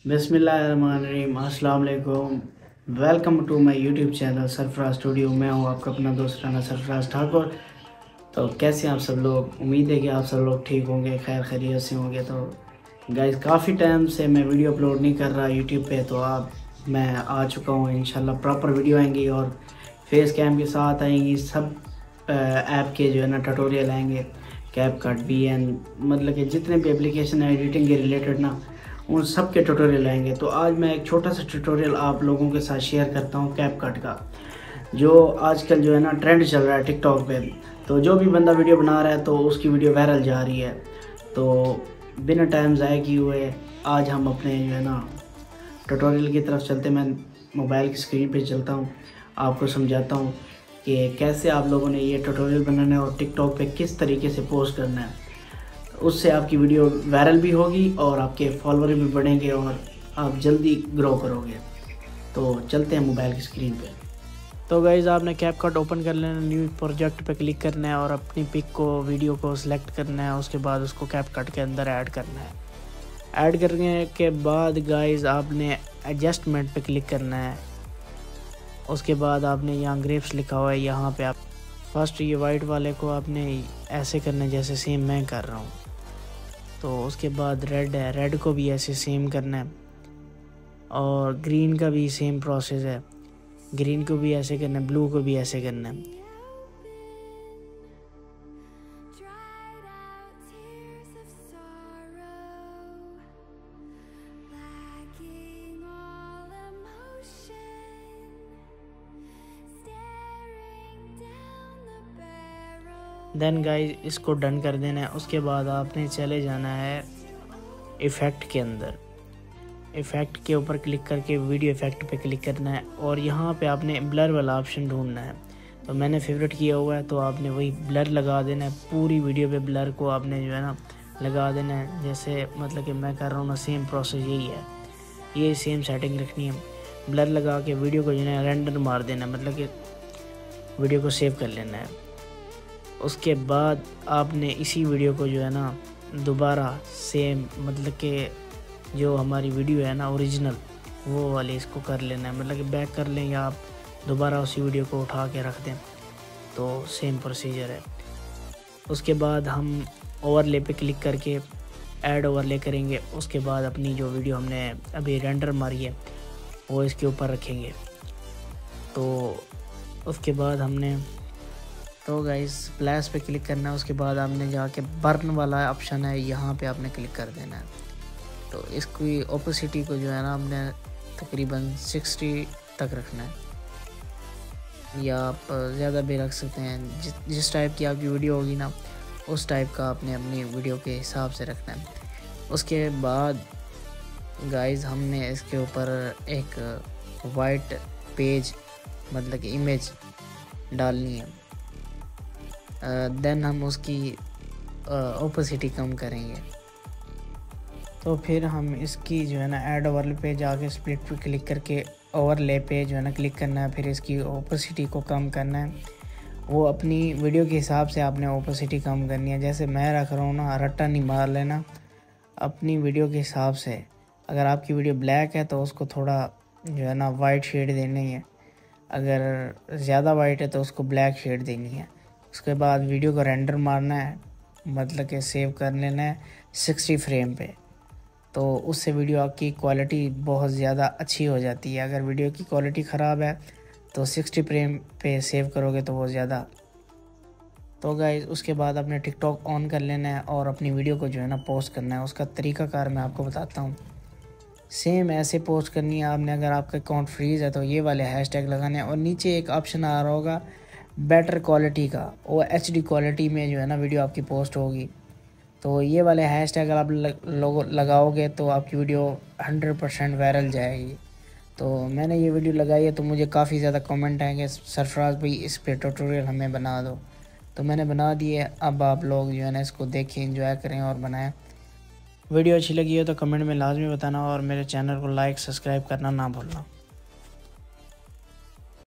बिस्मिल्लाहिर्रहमानिर्रहीम, अस्सलाम वालेकुम। Welcome to my YouTube channel Sarfaraz studio. मैं हूं आपका अपना दोस्त राना सरफराज ठाकुर। तो कैसे हैं आप सब लोग? उम्मीद है कि आप सब लोग ठीक होंगे, खैर खैरियत से होंगे। तो गाइस, काफ़ी टाइम से मैं वीडियो अपलोड नहीं कर रहा यूट्यूब पे, तो अब मैं आ चुका हूं। इंशाल्लाह प्रॉपर वीडियो आएंगी और फेस कैम के साथ आएंगी। सब ऐप के जो है ना ट्यूटोरियल आएंगे, कैपकट, वीएन, मतलब कि जितने भी एप्लीकेशन है एडिटिंग के रिलेटेड ना, उन सब के ट्यूटोरियल आएंगे। तो आज मैं एक छोटा सा ट्यूटोरियल आप लोगों के साथ शेयर करता हूँ कैपकट का, जो आजकल जो है ना ट्रेंड चल रहा है टिकटॉक पे। तो जो भी बंदा वीडियो बना रहा है तो उसकी वीडियो वायरल जा रही है। तो बिना टाइम ज़ाया किए हुए आज हम अपने जो है ना ट्यूटोरियल की तरफ चलते। मैं मोबाइल की स्क्रीन पे चलता हूँ, आपको समझाता हूँ कि कैसे आप लोगों ने ये ट्यूटोरियल बनाना है और टिकटॉक पे किस तरीके से पोस्ट करना है। उससे आपकी वीडियो वायरल भी होगी और आपके फॉलोअर भी बढ़ेंगे और आप जल्दी ग्रो करोगे। तो चलते हैं मोबाइल की स्क्रीन पे। तो गाइज़, आपने कैपकट ओपन कर लेना, न्यू प्रोजेक्ट पे क्लिक करना है और अपनी पिक को, वीडियो को सिलेक्ट करना है। उसके बाद उसको कैपकट के अंदर ऐड करना है। ऐड करने के बाद गाइज़ आपने एडजस्टमेंट पे क्लिक करना है। उसके बाद आपने यहाँ ग्रेप्स लिखा हुआ है, यहाँ पे आप फर्स्ट ये वाइट वाले को आपने ऐसे करना है जैसे सेम मैं कर रहा हूँ। तो उसके बाद रेड है, रेड को भी ऐसे सेम करना है और ग्रीन का भी सेम प्रोसेस है, ग्रीन को भी ऐसे करना है, ब्लू को भी ऐसे करना है। देन गाइस इसको डन कर देना है। उसके बाद आपने चले जाना है इफ़ेक्ट के अंदर। इफ़ेक्ट के ऊपर क्लिक करके वीडियो इफ़ेक्ट पे क्लिक करना है और यहाँ पे आपने ब्लर वाला ऑप्शन ढूंढना है। तो मैंने फेवरेट किया हुआ है, तो आपने वही ब्लर लगा देना है। पूरी वीडियो पे ब्लर को आपने जो है ना लगा देना है, जैसे मतलब कि मैं कर रहा हूँ ना, सेम प्रोसेस यही है, ये सेम सेटिंग रखनी है। ब्लर लगा के वीडियो को जो है रेंडर मार देना है, मतलब कि वीडियो को सेव कर लेना है। उसके बाद आपने इसी वीडियो को जो है ना दोबारा सेम, मतलब कि जो हमारी वीडियो है ना ओरिजिनल, वो वाली इसको कर लेना है, मतलब कि बैक कर लें या आप दोबारा उसी वीडियो को उठा के रख दें, तो सेम प्रोसीजर है। उसके बाद हम ओवरले पे क्लिक करके ऐड ओवरले करेंगे। उसके बाद अपनी जो वीडियो हमने अभी रेंडर मारी है वो इसके ऊपर रखेंगे। तो उसके बाद हमने तो गाइस प्लस पे क्लिक करना है। उसके बाद आपने जाके बर्न वाला ऑप्शन है, यहाँ पे आपने क्लिक कर देना है। तो इसकी ओपेसिटी को जो है ना आपने तकरीबन 60 तक रखना है, या आप ज़्यादा भी रख सकते हैं। जिस टाइप की आपकी वीडियो होगी ना, उस टाइप का आपने अपनी वीडियो के हिसाब से रखना है। उसके बाद गाइस हमने इसके ऊपर एक वाइट पेज, मतलब कि इमेज डालनी है। देन हम उसकी ओपेसिटी कम करेंगे। तो फिर हम इसकी जो है ना ऐड ओवरले पे जाके स्प्लिट पे क्लिक करके ओवरले पे जो है ना क्लिक करना है। फिर इसकी ओपेसिटी को कम करना है। वो अपनी वीडियो के हिसाब से आपने ओपेसिटी कम करनी है। जैसे मैं रख रहा हूँ ना, रट्टा नहीं मार लेना, अपनी वीडियो के हिसाब से। अगर आपकी वीडियो ब्लैक है तो उसको थोड़ा जो है ना वाइट शेड देनी है, अगर ज़्यादा वाइट है तो उसको ब्लैक शेड देनी है। उसके बाद वीडियो को रेंडर मारना है, मतलब कि सेव कर लेना है 60 फ्रेम पे। तो उससे वीडियो आपकी क्वालिटी बहुत ज़्यादा अच्छी हो जाती है। अगर वीडियो की क्वालिटी ख़राब है तो 60 फ्रेम पे सेव करोगे तो बहुत ज़्यादा। तो गाइस उसके बाद आपने टिकटॉक ऑन कर लेना है और अपनी वीडियो को जो है ना पोस्ट करना है। उसका तरीक़ाकार मैं आपको बताता हूँ। सेम ऐसे पोस्ट करनी है आपने। अगर आपका अकाउंट फ्रीज़ है तो ये वाले हैशटैग लगाने हैं और नीचे एक ऑप्शन आ रहा होगा बेटर क्वालिटी का, वो HD क्वालिटी में जो है ना वीडियो आपकी पोस्ट होगी। तो ये वाले हैशटैग अगर आप लगाओगे तो आपकी वीडियो 100% वायरल जाएगी। तो मैंने ये वीडियो लगाई है तो मुझे काफ़ी ज़्यादा कमेंट आएंगे, सरफराज भाई इस पे ट्यूटोरियल हमें बना दो। तो मैंने बना दिए। अब आप लोग जो है ना इसको देखें, एंजॉय करें और बनाएं। वीडियो अच्छी लगी हो तो कमेंट में लाजमी बताना और मेरे चैनल को लाइक सब्सक्राइब करना ना भूलना।